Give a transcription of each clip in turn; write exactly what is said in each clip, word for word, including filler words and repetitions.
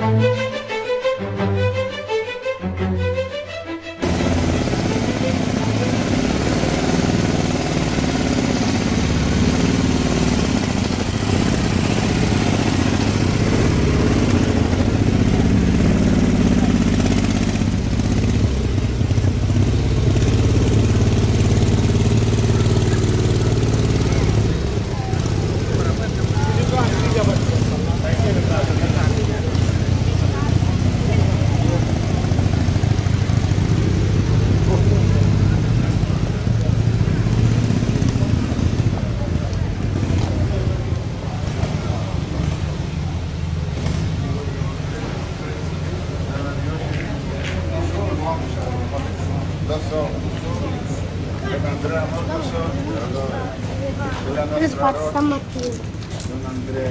L'ho fatto stamattina. Non Andrea.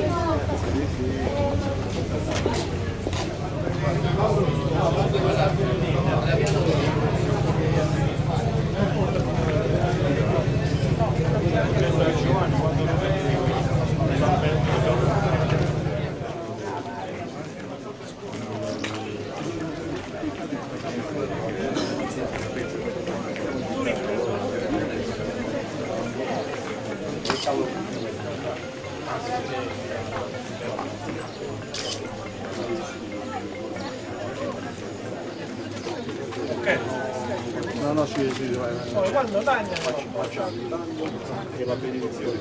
Ok. No, no, sì, sì, vai, vai. Poi quando taglia Facci, facciamo. E la benedizione.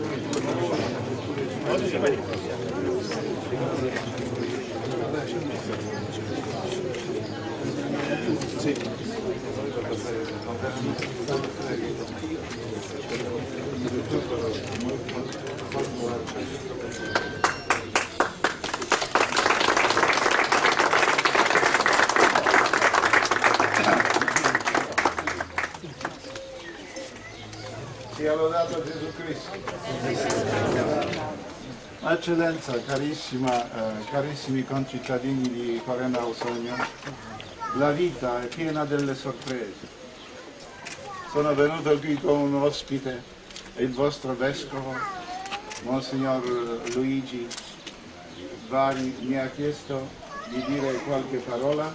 oggi si vede. Sì. Sia lodato Gesù Cristo. Eccellenza, carissima, eh, carissimi concittadini di Corena Ausogno, la vita è piena delle sorprese. Sono venuto qui con un ospite, il vostro vescovo, Monsignor Luigi Vari, mi ha chiesto di dire qualche parola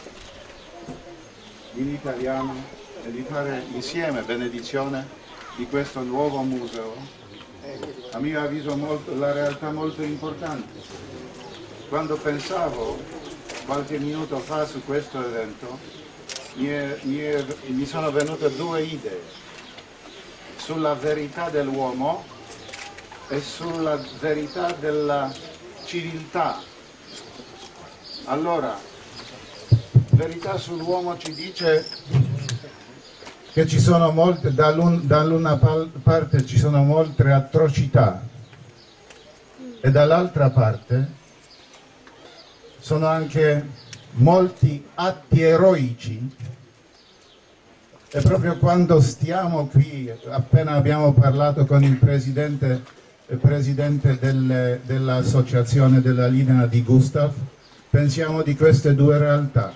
in italiano e di fare insieme benedizione di questo nuovo museo, a mio avviso molto, la realtà molto importante. Quando pensavo qualche minuto fa su questo evento, mi, è, mi, è, mi sono venute due idee sulla verità dell'uomo e sulla verità della civiltà. Allora, verità sull'uomo ci dice che ci sono molte, dall'una parte ci sono molte atrocità e dall'altra parte sono anche molti atti eroici. E proprio quando stiamo qui, appena abbiamo parlato con il presidente, il presidente del, dell'associazione della linea di Gustav, pensiamo di queste due realtà: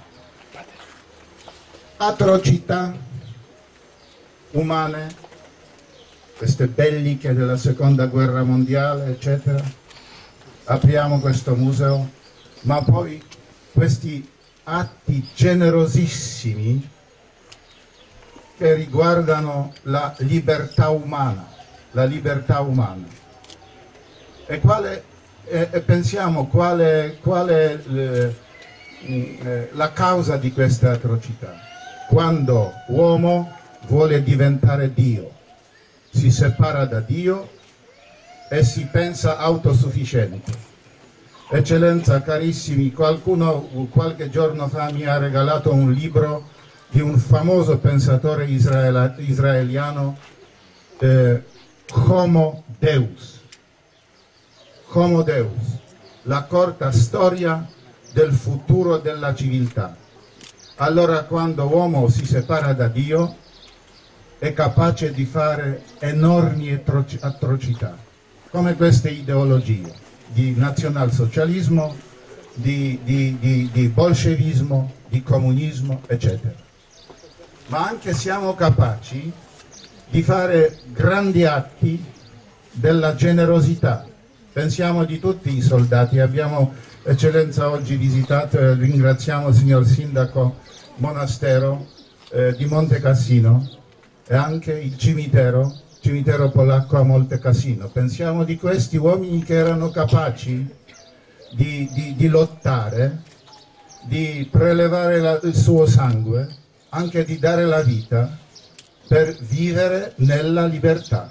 atrocità umane, queste belliche della seconda guerra mondiale, eccetera. Apriamo questo museo, ma poi questi atti generosissimi che riguardano la libertà umana, la libertà umana. E, quale, e, e pensiamo quale, quale eh, eh, la causa di queste atrocità? Quando uomo vuole diventare Dio, si separa da Dio e si pensa autosufficiente. Eccellenza, carissimi, qualcuno qualche giorno fa mi ha regalato un libro di un famoso pensatore israela, israeliano, eh, Homo Deus. Homo Deus, la corta storia del futuro della civiltà. Allora, quando l'uomo si separa da Dio, è capace di fare enormi atrocità, come queste ideologie di nazionalsocialismo, di, di, di, di bolscevismo, di comunismo, eccetera. Ma anche siamo capaci di fare grandi atti della generosità. Pensiamo di tutti i soldati, abbiamo Eccellenza, oggi visitate, ringraziamo il signor Sindaco Monastero eh, di Monte Cassino e anche il cimitero, cimitero polacco a Monte Cassino. Pensiamo di questi uomini che erano capaci di, di, di lottare, di prelevare la, il suo sangue, anche di dare la vita per vivere nella libertà.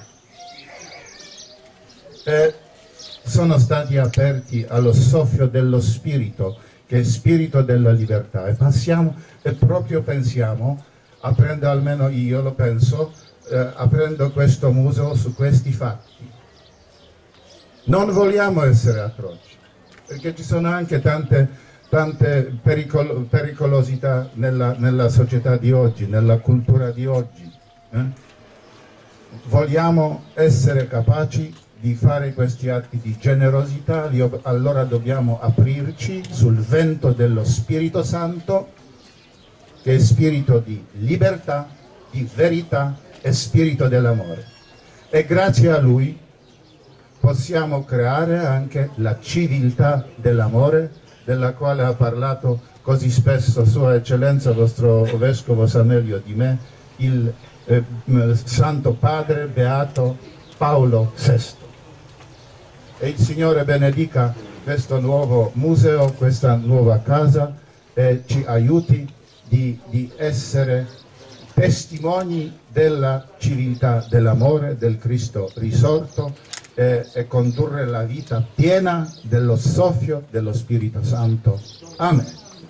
E sono stati aperti allo soffio dello spirito, che è spirito della libertà, e passiamo e proprio pensiamo, aprendo, almeno io lo penso, eh, aprendo questo museo su questi fatti. Non vogliamo essere atroci, perché ci sono anche tante, tante pericol pericolosità nella, nella società di oggi, nella cultura di oggi. Eh? Vogliamo essere capaci di fare questi atti di generosità, allora dobbiamo aprirci sul vento dello Spirito Santo, che è spirito di libertà, di verità e spirito dell'amore. E grazie a Lui possiamo creare anche la civiltà dell'amore, della quale ha parlato così spesso Sua Eccellenza, vostro Vescovo Sanelio, di me, il eh, Santo Padre Beato Paolo sesto. E il Signore benedica questo nuovo museo, questa nuova casa, e ci aiuti di, di essere testimoni della civiltà, dell'amore, del Cristo risorto, e, e condurre la vita piena dello soffio dello Spirito Santo. Amen.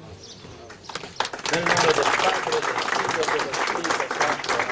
Nel nome del Padre, del Figlio e dello Spirito Santo.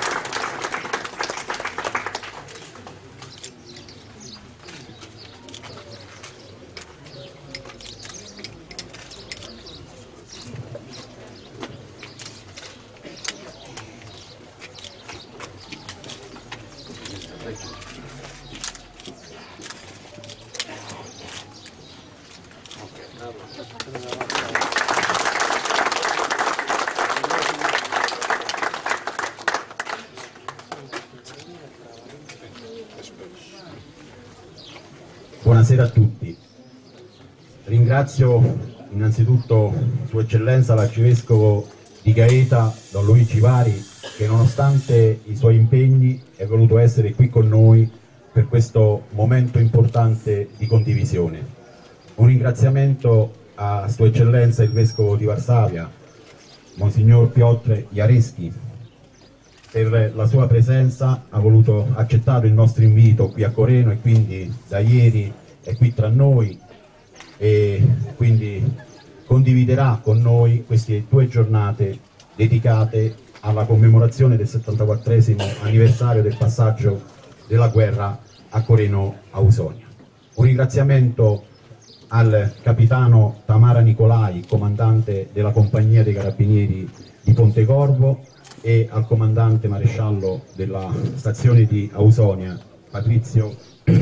Buonasera a tutti. Ringrazio innanzitutto Sua Eccellenza l'Arcivescovo di Gaeta, Don Luigi Vari, che nonostante i suoi impegni è voluto essere qui con noi per questo momento importante di condivisione. Un ringraziamento a Sua Eccellenza il Vescovo di Varsavia, Monsignor Piotr Jarecki, per la sua presenza, ha voluto accettare il nostro invito qui a Coreno e quindi da ieri è qui tra noi e quindi condividerà con noi queste due giornate dedicate alla commemorazione del settantaquattresimo anniversario del passaggio della guerra a Coreno Ausonia. Un ringraziamento al capitano Tamara Nicolai, comandante della compagnia dei carabinieri di Pontecorvo, e al comandante maresciallo della stazione di Ausonia, Patrizio,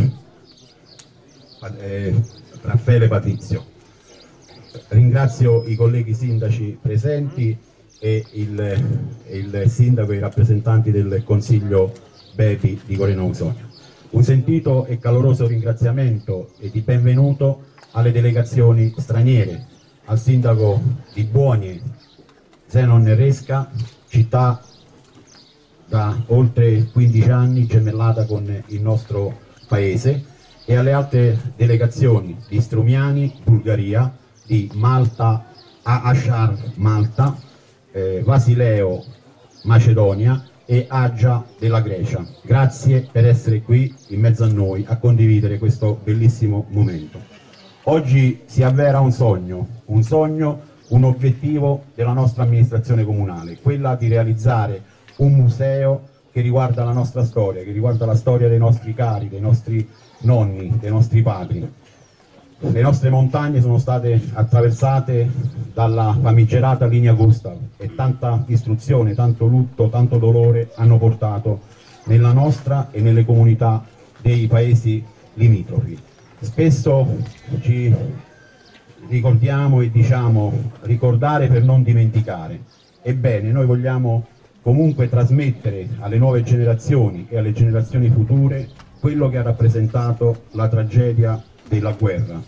eh, Raffaele Patrizio. Ringrazio i colleghi sindaci presenti e il, e il sindaco e i rappresentanti del Consiglio Bepi di Coreno Ausonia. Un sentito e caloroso ringraziamento e di benvenuto alle delegazioni straniere, al sindaco di Buonie, Zenon Resca, città da oltre quindici anni gemellata con il nostro paese, e alle altre delegazioni di Strumiani, Bulgaria, di Malta, Ashar, Malta, eh, Vasileo, Macedonia e Agia della Grecia. Grazie per essere qui in mezzo a noi a condividere questo bellissimo momento. Oggi si avvera un sogno, un sogno, un obiettivo della nostra amministrazione comunale, quella di realizzare un museo che riguarda la nostra storia, che riguarda la storia dei nostri cari, dei nostri nonni, dei nostri padri. Le nostre montagne sono state attraversate dalla famigerata linea Gustav e tanta distruzione, tanto lutto, tanto dolore hanno portato nella nostra e nelle comunità dei paesi limitrofi. Spesso ci ricordiamo e diciamo ricordare per non dimenticare. Ebbene, noi vogliamo comunque trasmettere alle nuove generazioni e alle generazioni future quello che ha rappresentato la tragedia della guerra.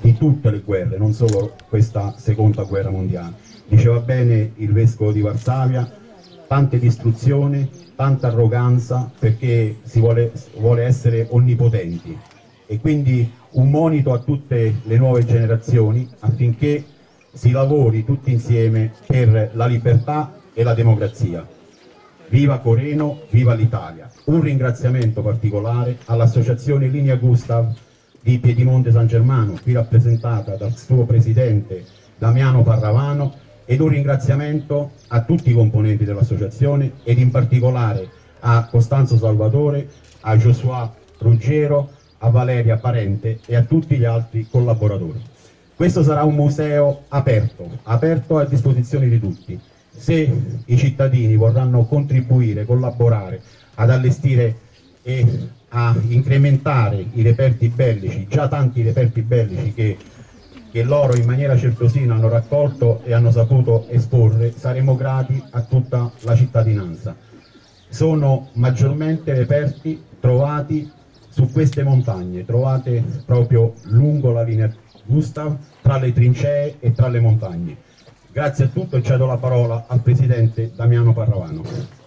di tutte le guerre, non solo questa seconda guerra mondiale. Diceva bene il vescovo di Varsavia, tante distruzioni, tanta arroganza, perché si vuole, vuole essere onnipotenti, e quindi un monito a tutte le nuove generazioni affinché si lavori tutti insieme per la libertà e la democrazia. Viva Coreno, viva l'Italia! Un ringraziamento particolare all'associazione Linea Gustav di Piedimonte San Germano, qui rappresentata dal suo presidente Damiano Parravano, ed un ringraziamento a tutti i componenti dell'associazione ed in particolare a Costanzo Salvatore, a Josué Ruggero, a Valeria Parente e a tutti gli altri collaboratori. Questo sarà un museo aperto, aperto a disposizione di tutti. Se i cittadini vorranno contribuire, collaborare ad allestire e a incrementare i reperti bellici, già tanti reperti bellici che, che loro in maniera certosina hanno raccolto e hanno saputo esporre, saremo grati a tutta la cittadinanza. Sono maggiormente reperti trovati su queste montagne, trovate proprio lungo la linea Gustav, tra le trincee e tra le montagne. Grazie a tutti e cedo la parola al presidente Damiano Parravano.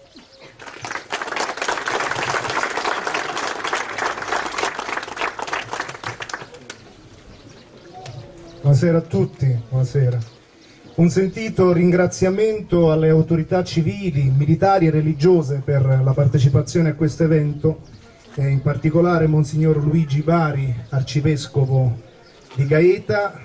Buonasera a tutti, buonasera. Un sentito ringraziamento alle autorità civili, militari e religiose per la partecipazione a questo evento, e in particolare Monsignor Luigi Bari, arcivescovo di Gaeta,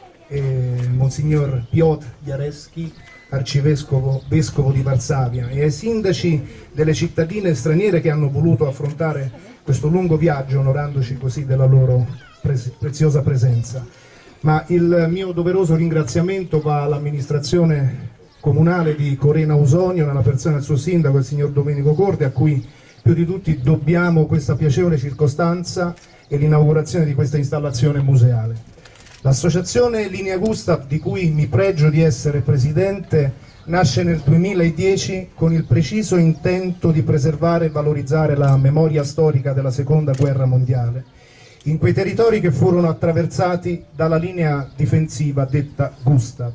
e Monsignor Piotr Jareski, arcivescovo vescovo di Varsavia, e ai sindaci delle cittadine straniere che hanno voluto affrontare questo lungo viaggio onorandoci così della loro pres- preziosa presenza. Ma il mio doveroso ringraziamento va all'amministrazione comunale di Corena Ausonio, nella persona del suo sindaco, il signor Domenico Corte, a cui più di tutti dobbiamo questa piacevole circostanza e l'inaugurazione di questa installazione museale. L'associazione Linea Gustav, di cui mi pregio di essere presidente, nasce nel duemiladieci con il preciso intento di preservare e valorizzare la memoria storica della seconda guerra mondiale, in quei territori che furono attraversati dalla linea difensiva detta Gustav.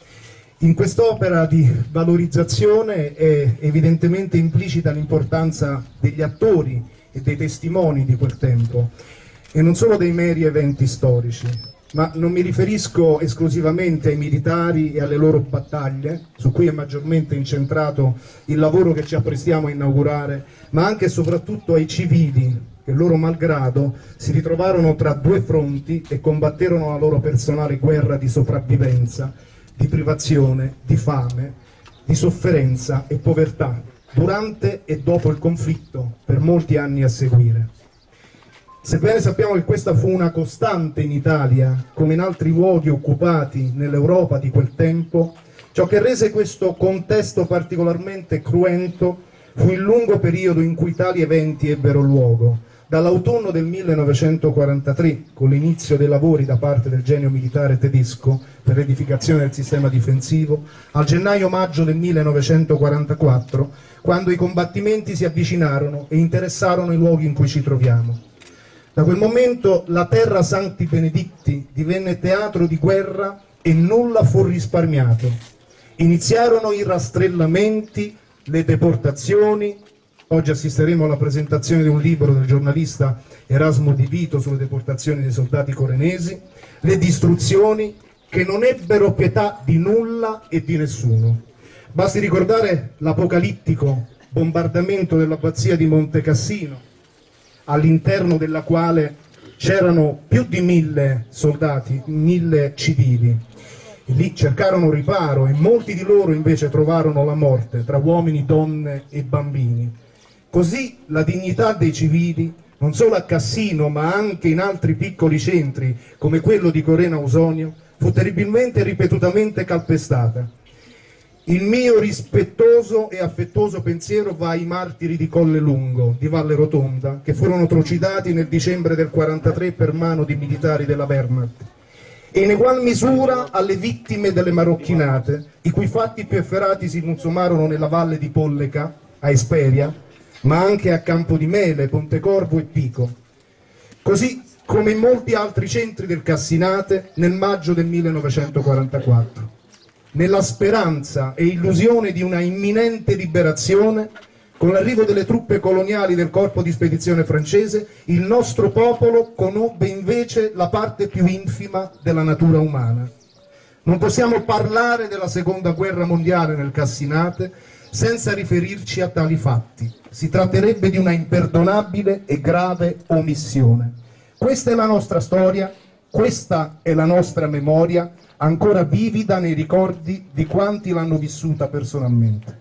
In quest'opera di valorizzazione è evidentemente implicita l'importanza degli attori e dei testimoni di quel tempo, e non solo dei meri eventi storici. Ma non mi riferisco esclusivamente ai militari e alle loro battaglie, su cui è maggiormente incentrato il lavoro che ci apprestiamo a inaugurare, ma anche e soprattutto ai civili che, loro malgrado, si ritrovarono tra due fronti e combatterono la loro personale guerra di sopravvivenza, di privazione, di fame, di sofferenza e povertà, durante e dopo il conflitto, per molti anni a seguire. Sebbene sappiamo che questa fu una costante in Italia, come in altri luoghi occupati nell'Europa di quel tempo, ciò che rese questo contesto particolarmente cruento fu il lungo periodo in cui tali eventi ebbero luogo, dall'autunno del millenovecentoquarantatré, con l'inizio dei lavori da parte del genio militare tedesco per l'edificazione del sistema difensivo, al gennaio-maggio del millenovecentoquarantaquattro, quando i combattimenti si avvicinarono e interessarono i luoghi in cui ci troviamo. Da quel momento la terra Sancti Benedicti divenne teatro di guerra e nulla fu risparmiato. Iniziarono i rastrellamenti, le deportazioni. Oggi assisteremo alla presentazione di un libro del giornalista Erasmo Di Vito sulle deportazioni dei soldati corenesi, le distruzioni che non ebbero pietà di nulla e di nessuno. Basti ricordare l'apocalittico bombardamento dell'abbazia di Monte Cassino, all'interno della quale c'erano più di mille soldati, mille civili. E lì cercarono riparo e molti di loro invece trovarono la morte tra uomini, donne e bambini. Così la dignità dei civili, non solo a Cassino ma anche in altri piccoli centri come quello di Corena Ausonio, fu terribilmente e ripetutamente calpestata. Il mio rispettoso e affettuoso pensiero va ai martiri di Colle Lungo, di Valle Rotonda, che furono trucidati nel dicembre del quarantatré per mano di militari della Wehrmacht, e in egual misura alle vittime delle marocchinate, i cui fatti più efferati si consumarono nella valle di Polleca, a Esperia, ma anche a Campodimele, Pontecorvo e Pico. Così come in molti altri centri del Cassinate nel maggio del millenovecentoquarantaquattro. Nella speranza e illusione di una imminente liberazione, con l'arrivo delle truppe coloniali del corpo di spedizione francese, il nostro popolo conobbe invece la parte più infima della natura umana. Non possiamo parlare della seconda guerra mondiale nel Cassinate senza riferirci a tali fatti. Si tratterebbe di una imperdonabile e grave omissione. Questa è la nostra storia, questa è la nostra memoria, ancora vivida nei ricordi di quanti l'hanno vissuta personalmente.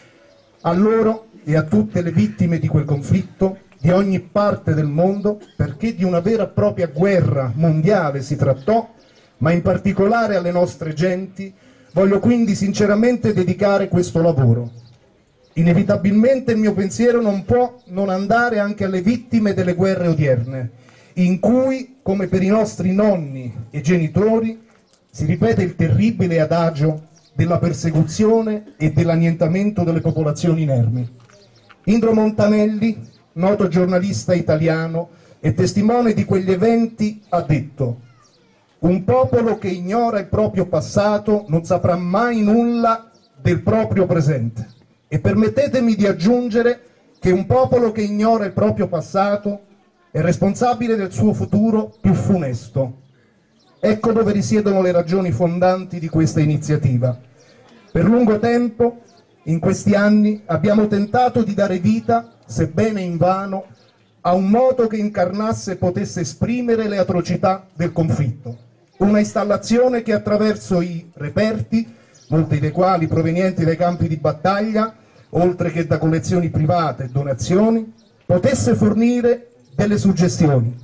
A loro e a tutte le vittime di quel conflitto, di ogni parte del mondo, perché di una vera e propria guerra mondiale si trattò, ma in particolare alle nostre genti, voglio quindi sinceramente dedicare questo lavoro. Inevitabilmente il mio pensiero non può non andare anche alle vittime delle guerre odierne, in cui, come per i nostri nonni e genitori, si ripete il terribile adagio della persecuzione e dell'annientamento delle popolazioni inermi. Indro Montanelli, noto giornalista italiano e testimone di quegli eventi, ha detto: un popolo che ignora il proprio passato non saprà mai nulla del proprio presente. E permettetemi di aggiungere che un popolo che ignora il proprio passato è responsabile del suo futuro più funesto. Ecco dove risiedono le ragioni fondanti di questa iniziativa. Per lungo tempo, in questi anni, abbiamo tentato di dare vita, sebbene invano, a un moto che incarnasse e potesse esprimere le atrocità del conflitto. Una installazione che attraverso i reperti, molti dei quali provenienti dai campi di battaglia, oltre che da collezioni private e donazioni, potesse fornire delle suggestioni,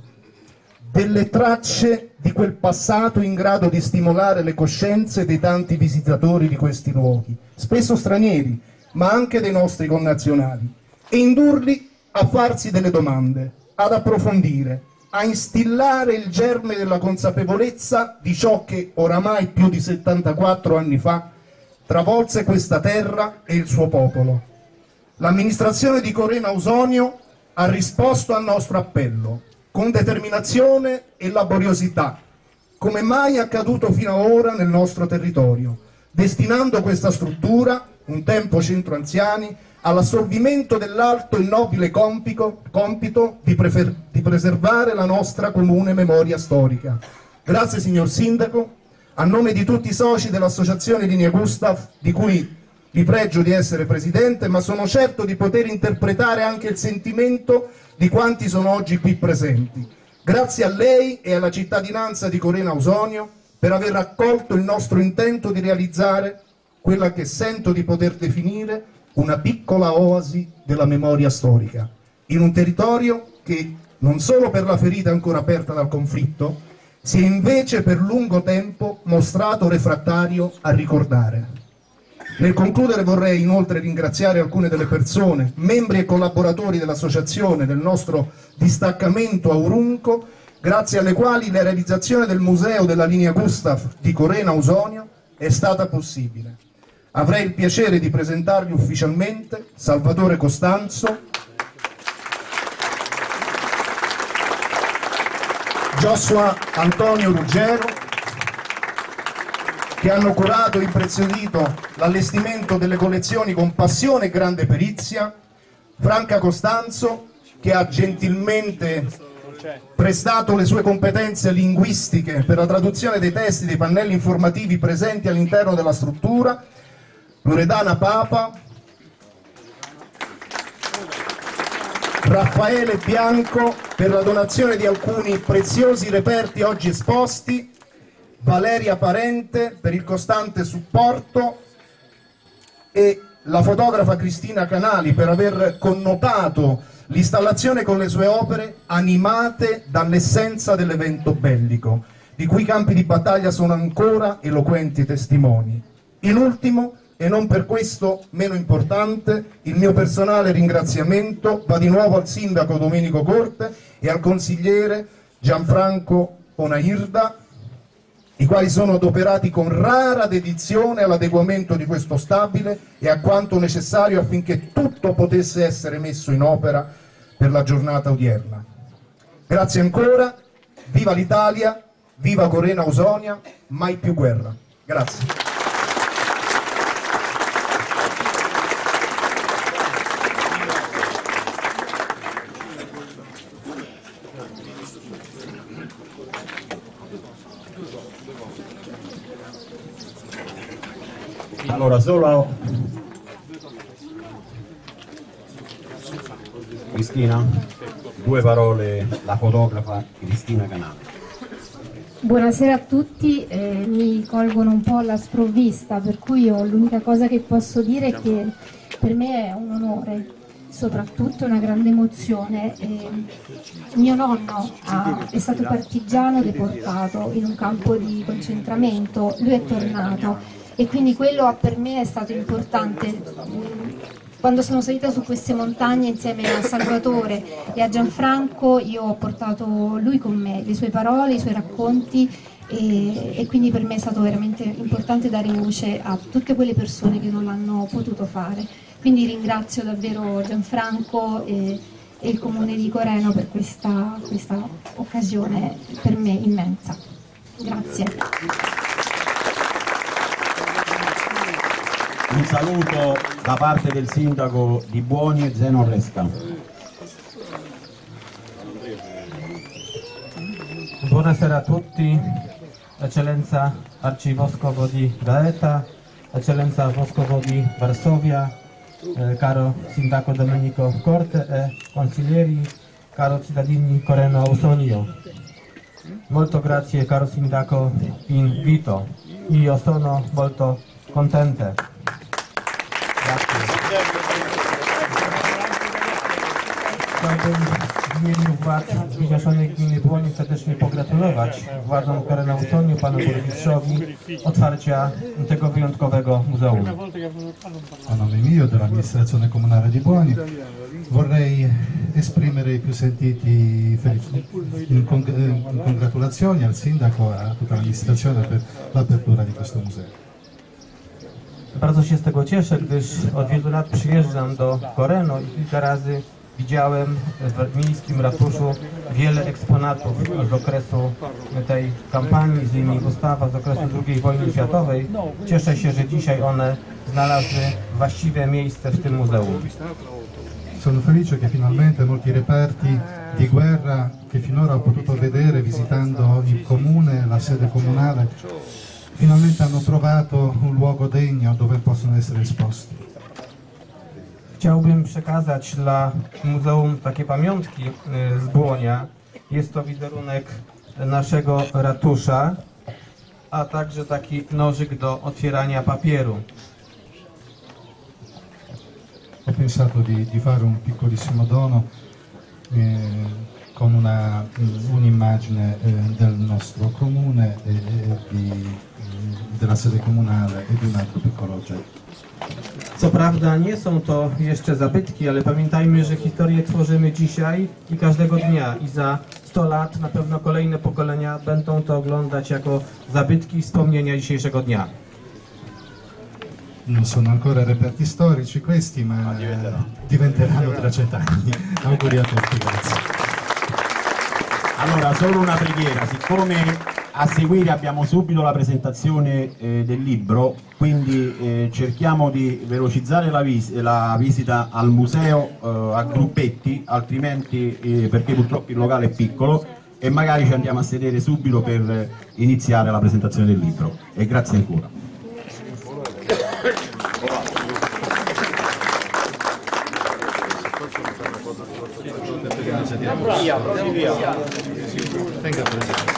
delle tracce di quel passato in grado di stimolare le coscienze dei tanti visitatori di questi luoghi, spesso stranieri, ma anche dei nostri connazionali, e indurli a farsi delle domande, ad approfondire, a instillare il germe della consapevolezza di ciò che oramai più di settantaquattro anni fa travolse questa terra e il suo popolo. L'amministrazione di Corena Ausonio ha risposto al nostro appello con determinazione e laboriosità, come mai accaduto fino ad ora nel nostro territorio, destinando questa struttura, un tempo centro anziani, all'assolvimento dell'alto e nobile compito, compito di, di preservare la nostra comune memoria storica. Grazie signor Sindaco, a nome di tutti i soci dell'Associazione Linie Gustav, di cui vi pregio di essere presidente, ma sono certo di poter interpretare anche il sentimento di quanti sono oggi qui presenti. Grazie a lei e alla cittadinanza di Corena Ausonio per aver accolto il nostro intento di realizzare quella che sento di poter definire una piccola oasi della memoria storica, in un territorio che, non solo per la ferita ancora aperta dal conflitto, si è invece per lungo tempo mostrato refrattario a ricordare. Nel concludere vorrei inoltre ringraziare alcune delle persone, membri e collaboratori dell'associazione, del nostro distaccamento Aurunco, grazie alle quali la realizzazione del museo della linea Gustav di Corena Ausonio è stata possibile. Avrei il piacere di presentarvi ufficialmente Salvatore Costanzo, Joshua Antonio Ruggero, che hanno curato e impreziosito l'allestimento delle collezioni con passione e grande perizia, Franca Costanzo, che ha gentilmente prestato le sue competenze linguistiche per la traduzione dei testi dei pannelli informativi presenti all'interno della struttura, Loredana Papa, Raffaele Bianco per la donazione di alcuni preziosi reperti oggi esposti, Valeria Parente per il costante supporto e la fotografa Cristina Canali per aver connotato l'installazione con le sue opere animate dall'essenza dell'evento bellico, di cui i campi di battaglia sono ancora eloquenti testimoni. In ultimo, e non per questo meno importante, il mio personale ringraziamento va di nuovo al sindaco Domenico Corte e al consigliere Gianfranco Onairda, i quali sono adoperati con rara dedizione all'adeguamento di questo stabile e a quanto necessario affinché tutto potesse essere messo in opera per la giornata odierna. Grazie ancora Viva l'Italia, viva Corena Ausonia, mai più guerra. Grazie. Allora, solo Cristina, due parole, la fotografa Cristina Canale. Buonasera a tutti, eh, mi colgono un po' alla sprovvista, per cui io l'unica cosa che posso dire è che per me è un onore, soprattutto una grande emozione. Eh, mio nonno ha, è stato partigiano deportato in un campo di concentramento, lui è tornato e quindi quello per me è stato importante. Quando sono salita su queste montagne insieme a Salvatore e a Gianfranco, io ho portato lui con me, le sue parole, i suoi racconti e, e quindi per me è stato veramente importante dare voce a tutte quelle persone che non l'hanno potuto fare. Quindi ringrazio davvero Gianfranco e, e il Comune di Coreno per questa, questa occasione per me immensa. Grazie. Un saluto da parte del sindaco di Buoni, Zeno Resca. Buonasera a tutti, Eccellenza Arcivescovo di Gaeta, Eccellenza Vescovo di Varsovia, eh, caro Sindaco Domenico Corte e consiglieri, caro cittadini Coreno Ausonio. Molto grazie caro Sindaco invito, io sono molto contenta. Chciałbym w imieniu władz zrzeszonej gminy Błonie serdecznie pogratulować władzom Corena Ausonia, panu burmistrzowi otwarcia tego wyjątkowego muzeum. A nome mio e dell'amministrazione comunale di Buoni vorrei esprimere i più sentiti in congratulazioni al sindaco e a tutta l'amministrazione per l'apertura di questo museo. Bardzo się z tego cieszę, gdyż od wielu lat przyjeżdżam do Coreno i kilka razy widziałem w miejskim ratuszu wiele eksponatów z okresu tej kampanii, z linii Gustawa, z okresu drugiej wojny światowej. Cieszę się, że dzisiaj one znalazły właściwe miejsce w tym muzeum. Sono felice che finalmente molti reperti di guerra che finora ho potuto vedere visitando il comune, la sede comunale, finalmente hanno trovato un luogo degno dove possono essere esposti. Chciałbym przekazać dla muzeum takie pamiątki z Błonia. Jest to wizerunek naszego ratusza, a także taki nożyk do otwierania papieru. Ho pensato di, di fare un piccolissimo dono eh, con una, un'immagine eh, del nostro comune, e, e di, della sede comunale e di un altro piccolo oggetto. Co prawda nie są to jeszcze zabytki, ale pamiętajmy, że historię tworzymy dzisiaj i każdego dnia i za sto lat na pewno kolejne pokolenia będą to oglądać jako zabytki i wspomnienia dzisiejszego dnia. Non sono ancora reperti storici questi, ma diventeranno tra cent'anni. Auguri a tutti, grazie. Allora, solo una preghiera, siccome a seguire abbiamo subito la presentazione eh, del libro, quindi eh, cerchiamo di velocizzare la, vis la visita al museo eh, a gruppetti, altrimenti eh, perché purtroppo il locale è piccolo e magari ci andiamo a sedere subito per eh, iniziare la presentazione del libro. E grazie ancora. Via, proprio via. Venga, Presidente.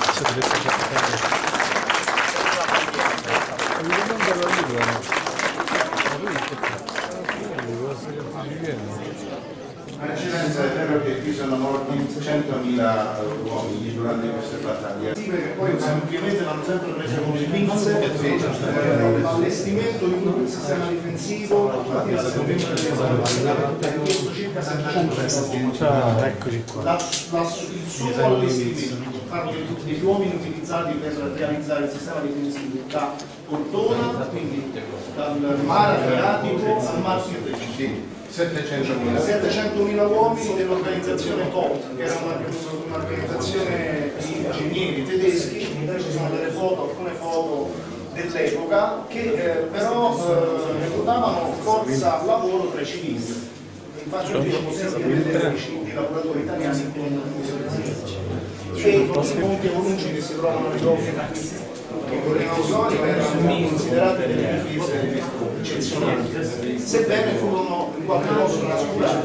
Eccellenza, è vero che qui sono morti centomila uomini durante queste battaglie. Sì, perché poi semplicemente l'hanno sempre preso come pinze, l'allestimento di un sistema difensivo a partire dal novembre del chiesto circa settecento. Eccoci qua. Il suo allestimento, parlo degli uomini utilizzati per realizzare il sistema difensivo da Cortona, quindi dal mare Adriatico al Mar Tirreno. settecentomila uomini dell'organizzazione T O T, che era un'organizzazione di ingegneri tedeschi. Ci sono delle foto, alcune foto dell'epoca che eh, però eh, reclutavano forza lavoro tra i civili. Infatti non è possibile vedere i lavoratori italiani con e i ponti evoluti che si trovano nei luoghi che con le nausoni erano considerate delle difese eccezionali, sebbene furono in qualche modo trascurate.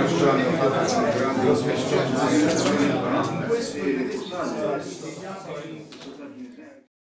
In questi